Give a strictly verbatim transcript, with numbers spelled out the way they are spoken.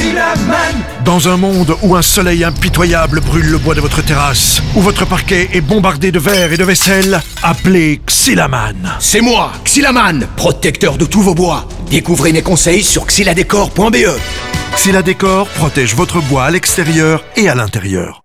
Xylaman. Dans un monde où un soleil impitoyable brûle le bois de votre terrasse, où votre parquet est bombardé de verre et de vaisselle, appelez Xylaman. C'est moi, Xylaman, protecteur de tous vos bois. Découvrez mes conseils sur xyladécor point be. Xyladécor protège votre bois à l'extérieur et à l'intérieur.